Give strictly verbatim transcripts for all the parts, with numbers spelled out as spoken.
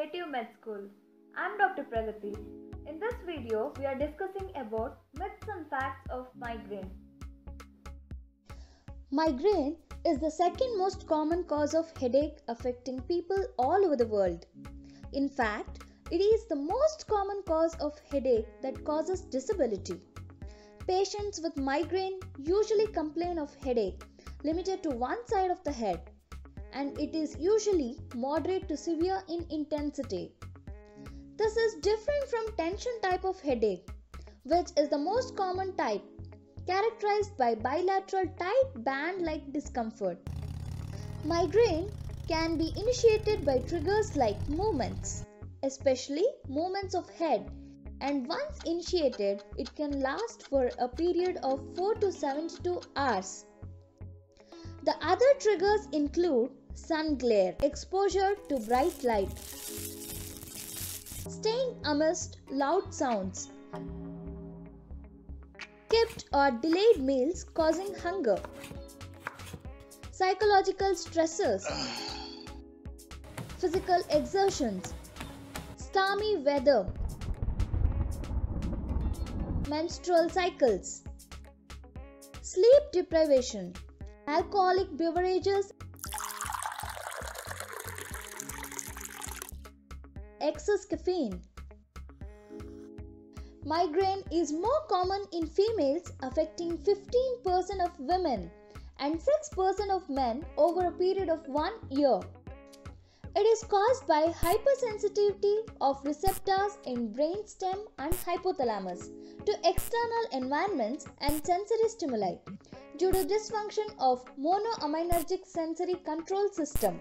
Native MedSchool. I'm Doctor Pragati. In this video, we are discussing about myths and facts of migraine. Migraine is the second most common cause of headache affecting people all over the world. In fact, it is the most common cause of headache that causes disability. Patients with migraine usually complain of headache limited to one side of the head, and it is usually moderate to severe in intensity. This is different from tension type of headache, which is the most common type, characterized by bilateral tight band-like discomfort. Migraine can be initiated by triggers like movements, especially movements of head, and once initiated, it can last for a period of four to seventy-two hours. The other triggers include sun glare, exposure to bright light, staying amidst loud sounds, skipped or delayed meals causing hunger, psychological stressors, physical exertions, stormy weather, menstrual cycles, sleep deprivation, alcoholic beverages, excess caffeine. Migraine is more common in females, affecting fifteen percent of women and six percent of men over a period of one year. It is caused by hypersensitivity of receptors in brainstem and hypothalamus to external environments and sensory stimuli due to dysfunction of monoaminergic sensory control system.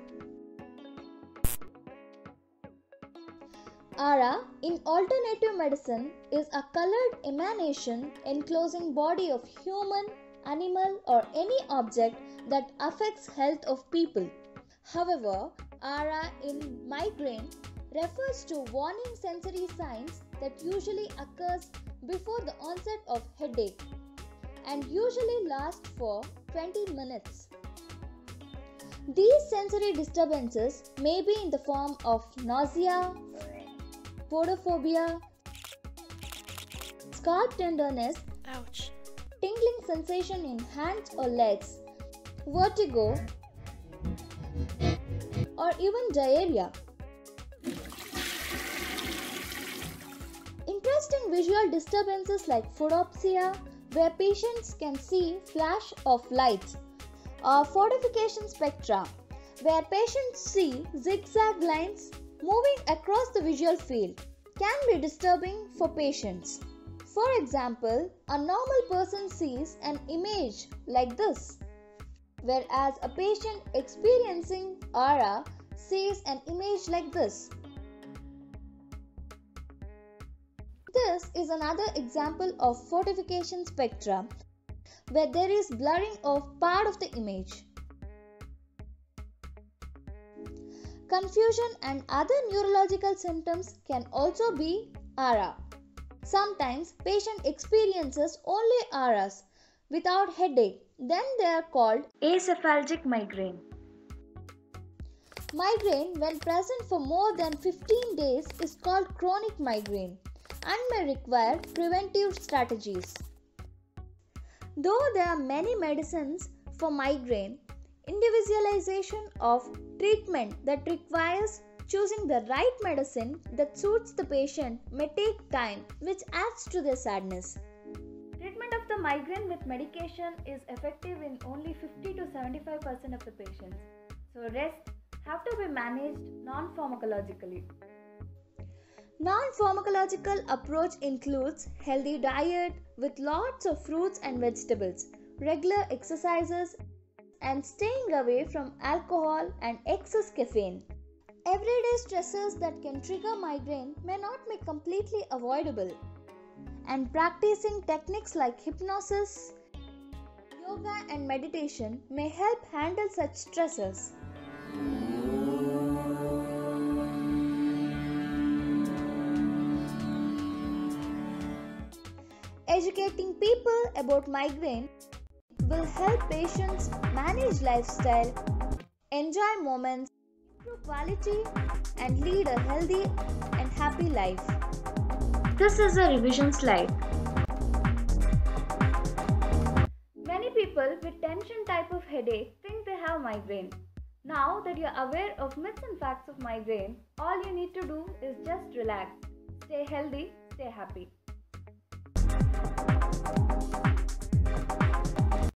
Aura in alternative medicine is a colored emanation enclosing body of human, animal or any object that affects health of people. However, aura in migraine refers to warning sensory signs that usually occurs before the onset of headache and usually last for twenty minutes. These sensory disturbances may be in the form of nausea, photophobia, scalp tenderness, Ouch. tingling sensation in hands or legs, vertigo, or even diarrhea. Interesting visual disturbances like photopsia, where patients can see flash of lights, or fortification spectra, where patients see zigzag lines moving across the visual field, can be disturbing for patients. For example, a normal person sees an image like this, whereas a patient experiencing aura sees an image like this. This is another example of fortification spectra, where there is blurring of part of the image. Confusion and other neurological symptoms can also be aura. Sometimes patient experiences only auras without headache, then they are called Acephalgic migraine. Migraine, when present for more than fifteen days, is called chronic migraine and may require preventive strategies. Though there are many medicines for migraine, individualization of treatment that requires choosing the right medicine that suits the patient may take time, which adds to their sadness. Treatment of the migraine with medication is effective in only fifty to seventy-five percent of the patients. So rest have to be managed non-pharmacologically. Non-pharmacological approach includes healthy diet with lots of fruits and vegetables, regular exercises, and staying away from alcohol and excess caffeine. Everyday stressors that can trigger migraine may not be completely avoidable, and practicing techniques like hypnosis, yoga and meditation may help handle such stressors. Educating people about migraine will help patients manage lifestyle, enjoy moments, improve quality and lead a healthy and happy life. This is a revision slide. Many people with tension type of headache think they have migraine. Now that you're aware of myths and facts of migraine, all you need to do is just relax. Stay healthy, stay happy.